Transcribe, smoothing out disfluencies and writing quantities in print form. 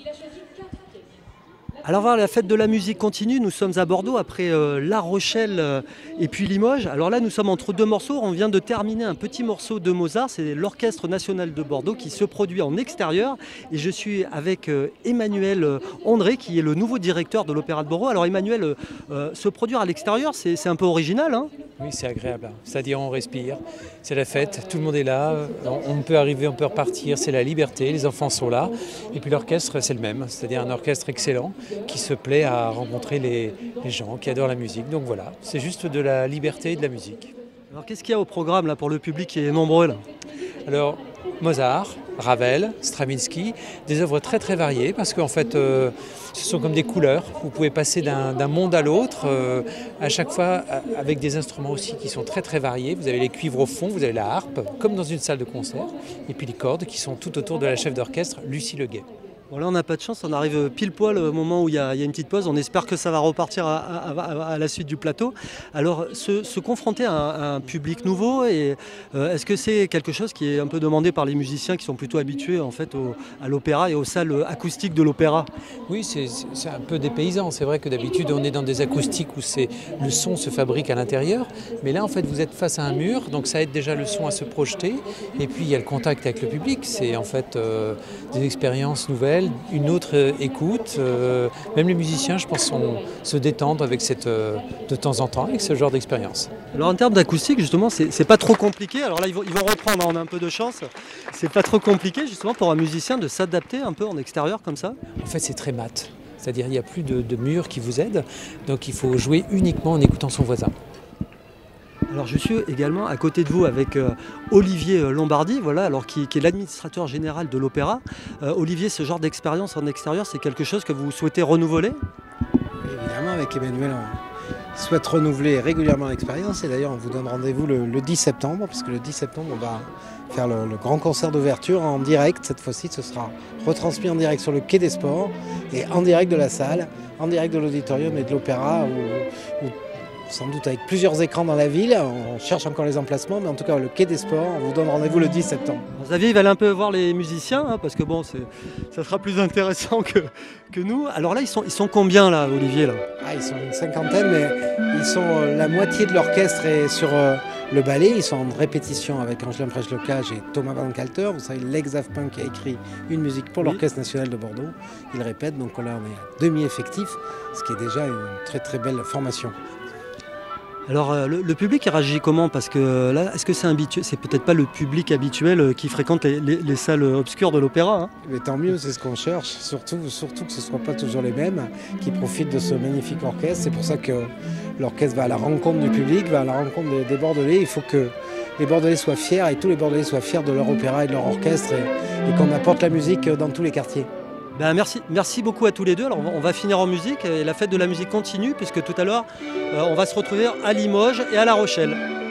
Alors voilà, la fête de la musique continue, nous sommes à Bordeaux après La Rochelle et puis Limoges. Alors là nous sommes entre deux morceaux, on vient de terminer un petit morceau de Mozart, c'est l'Orchestre National de Bordeaux qui se produit en extérieur et je suis avec Emmanuel André qui est le nouveau directeur de l'Opéra de Bordeaux. Alors Emmanuel, se produire à l'extérieur c'est un peu original hein? Oui, c'est agréable. C'est-à-dire on respire, c'est la fête, tout le monde est là, on peut arriver, on peut repartir, c'est la liberté, les enfants sont là. Et puis l'orchestre, c'est le même, c'est-à-dire un orchestre excellent qui se plaît à rencontrer les gens qui adorent la musique. Donc voilà, c'est juste de la liberté et de la musique. Alors qu'est-ce qu'il y a au programme là pour le public qui est nombreux là? Alors Mozart, Ravel, Stravinsky, des œuvres très très variées parce qu'en fait ce sont comme des couleurs. Vous pouvez passer d'un monde à l'autre, à chaque fois avec des instruments aussi qui sont très très variés. Vous avez les cuivres au fond, vous avez la harpe, comme dans une salle de concert, et puis les cordes qui sont tout autour de la chef d'orchestre, Lucie Leguet. Bon là on n'a pas de chance, on arrive pile poil au moment où il y a une petite pause, on espère que ça va repartir à la suite du plateau. Alors se confronter à un public nouveau, est-ce que c'est quelque chose qui est un peu demandé par les musiciens qui sont plutôt habitués en fait à l'opéra et aux salles acoustiques de l'opéra? Oui, c'est un peu dépaysant, c'est vrai que d'habitude on est dans des acoustiques où le son se fabrique à l'intérieur, mais là en fait vous êtes face à un mur, donc ça aide déjà le son à se projeter, et puis il y a le contact avec le public, c'est en fait des expériences nouvelles, une autre écoute. Même les musiciens, je pense, se détendent avec de temps en temps avec ce genre d'expérience. Alors en termes d'acoustique, justement, c'est pas trop compliqué. Alors là, ils vont reprendre, on a un peu de chance. C'est pas trop compliqué, justement, pour un musicien de s'adapter un peu en extérieur comme ça? En fait, c'est très mat. C'est-à-dire, il n'y a plus de mur qui vous aide. Donc, il faut jouer uniquement en écoutant son voisin. Alors je suis également à côté de vous avec Olivier Lombardi, voilà, alors qui est l'administrateur général de l'Opéra. Olivier, ce genre d'expérience en extérieur, c'est quelque chose que vous souhaitez renouveler? Évidemment, avec Emmanuel, on souhaite renouveler régulièrement l'expérience. Et d'ailleurs, on vous donne rendez-vous le 10 septembre, puisque le 10 septembre, on va faire le grand concert d'ouverture en direct. Cette fois-ci, ce sera retransmis en direct sur le Quai des Sports et en direct de la salle, en direct de l'auditorium et de l'Opéra, où sans doute avec plusieurs écrans dans la ville, on cherche encore les emplacements, mais en tout cas le Quai des Sports, on vous donne rendez-vous le 10 septembre. Xavier, il va aller un peu voir les musiciens, hein, parce que bon, ça sera plus intéressant que nous. Alors là, ils sont combien là, Olivier là? Ils sont une cinquantaine, mais ils sont la moitié de l'orchestre est sur le ballet. Ils sont en répétition avec Angelin Prèche-Locage et Thomas Van Kalter. Vous savez, l'ex-Daft Punk qui a écrit une musique pour l'Orchestre National de Bordeaux. Ils répètent, donc là on est à demi-effectif, ce qui est déjà une très très belle formation. Alors le public réagit comment? Parce que là, est-ce que c'est peut-être pas le public habituel qui fréquente les salles obscures de l'opéra hein? Mais tant mieux, c'est ce qu'on cherche, surtout que ce ne soient pas toujours les mêmes qui profitent de ce magnifique orchestre. C'est pour ça que l'orchestre va à la rencontre du public, va à la rencontre des Bordelais. Il faut que les Bordelais soient fiers et tous les Bordelais soient fiers de leur opéra et de leur orchestre et qu'on apporte la musique dans tous les quartiers. Ben merci beaucoup à tous les deux. Alors on va finir en musique et la fête de la musique continue puisque tout à l'heure on va se retrouver à Limoges et à La Rochelle.